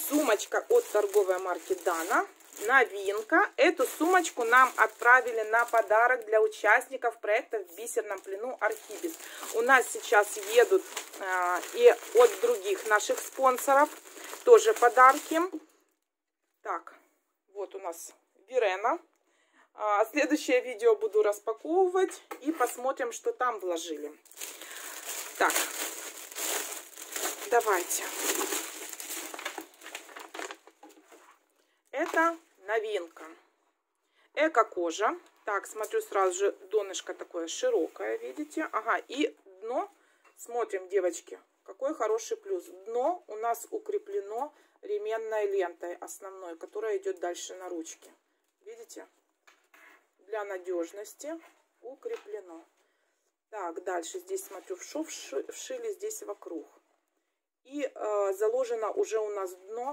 Сумочка от торговой марки Dana. Новинка. Эту сумочку нам отправили на подарок для участников проекта «В бисерном плену Архибис». У нас сейчас едут и от других наших спонсоров тоже подарки. Так, вот у нас Верена. Следующее видео буду распаковывать и посмотрим, что там вложили. Так, давайте. Это новинка. Эко-кожа. Так, смотрю сразу же, донышко такое широкое, видите? Ага, и дно, смотрим, девочки, какой хороший плюс. Дно у нас укреплено ременной лентой основной, которая идет дальше на ручке. Видите? Для надежности укреплено. Так, дальше здесь, смотрю, в шов вшили здесь вокруг. И заложено уже у нас дно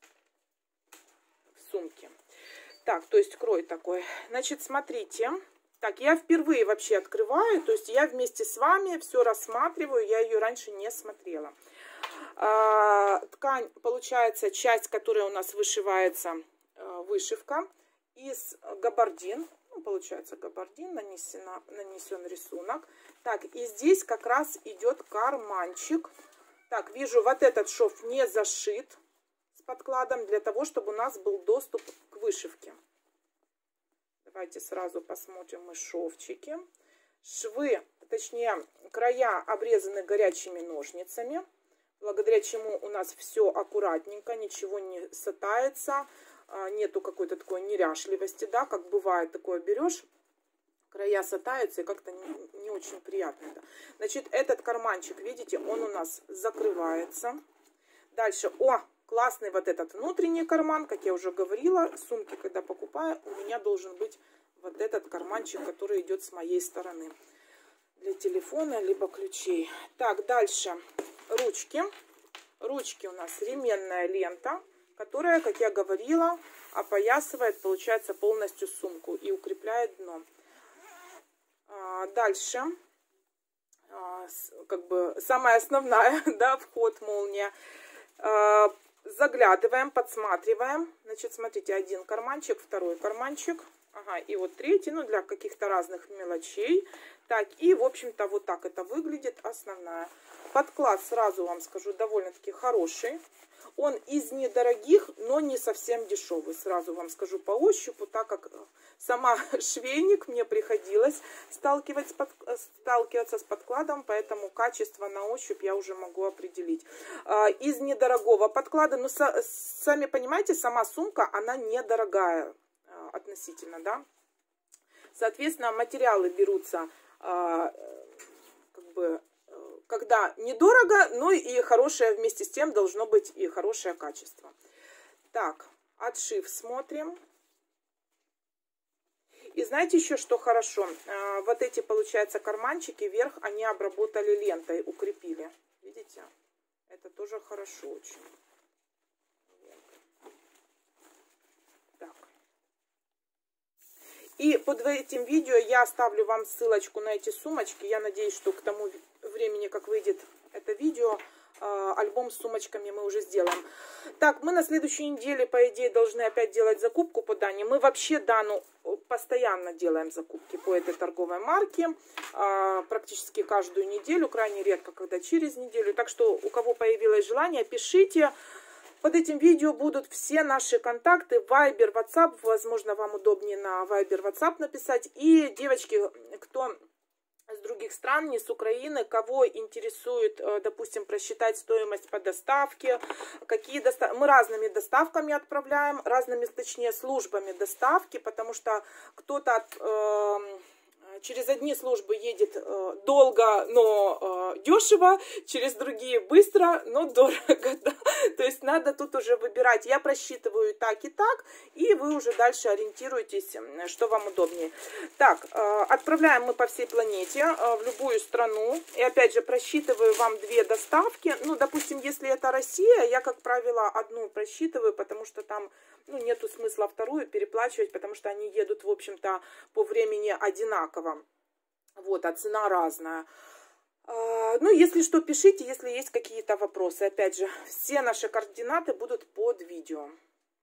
сумки. Так, то есть крой такой. Значит, смотрите. Так, я впервые вообще открываю. То есть я вместе с вами все рассматриваю. Я ее раньше не смотрела. Ткань, получается, часть, которая у нас вышивается, вышивка из габардин. Ну, получается, габардин, нанесен рисунок. Так, и здесь как раз идет карманчик. Так, вижу, вот этот шов не зашит подкладом, для того, чтобы у нас был доступ к вышивке. Давайте сразу посмотрим мы шовчики. Швы, точнее, края обрезаны горячими ножницами, благодаря чему у нас все аккуратненько, ничего не сатается, нету какой-то такой неряшливости, да, как бывает такое, берешь, края сатаются и как-то не очень приятно. Да. Значит, этот карманчик, видите, он у нас закрывается. Дальше, классный вот этот внутренний карман, как я уже говорила, сумки, когда покупаю, у меня должен быть вот этот карманчик, который идет с моей стороны. Для телефона, либо ключей. Так, дальше ручки. Ручки у нас ременная лента, которая, как я говорила, опоясывает, получается, полностью сумку и укрепляет дно. Дальше, как бы самая основная, да, вход молния. Заглядываем, подсматриваем. Значит, смотрите, один карманчик, второй карманчик. Ага, и вот третий, ну, для каких-то разных мелочей. Так, и, в общем-то, вот так это выглядит основная. Подклад, сразу вам скажу, довольно-таки хороший. Он из недорогих, но не совсем дешевый. Сразу вам скажу по ощупу, так как сама швейник, мне приходилось сталкиваться с подкладом, поэтому качество на ощупь я уже могу определить. Из недорогого подклада, ну, сами понимаете, сама сумка, она недорогая относительно, да. Соответственно, материалы берутся, как бы, когда недорого, но и хорошее вместе с тем должно быть и хорошее качество. Так, отшив смотрим. И знаете еще, что хорошо? Вот эти, получается, карманчики вверх, они обработали лентой, укрепили. Видите? Это тоже хорошо очень. Так. И под этим видео я оставлю вам ссылочку на эти сумочки. Я надеюсь, что к тому времени, как выйдет это видео, альбом с сумочками мы уже сделаем. Так, мы на следующей неделе, по идее, должны опять делать закупку по Дане. Мы вообще Дану постоянно делаем закупки по этой торговой марке. Практически каждую неделю, крайне редко, когда через неделю. Так что, у кого появилось желание, пишите. Под этим видео будут все наши контакты, Viber, WhatsApp. Возможно, вам удобнее на Viber, WhatsApp написать. И, девочки, кто с других стран, не с Украины, кого интересует, допустим, просчитать стоимость по доставке, мы разными доставками отправляем, разными, точнее, службами доставки, потому что кто-то через одни службы едет долго, но дешево, через другие быстро, но дорого. Да? То есть надо тут уже выбирать. Я просчитываю и так, и вы уже дальше ориентируетесь, что вам удобнее. Так, отправляем мы по всей планете, в любую страну. И опять же, просчитываю вам 2 доставки. Ну, допустим, если это Россия, я, как правило, одну просчитываю, потому что там, ну, нету смысла вторую переплачивать, потому что они едут, в общем-то, по времени одинаково. Вот, а цена разная. Ну, если что, пишите, если есть какие-то вопросы. Опять же, все наши координаты будут под видео.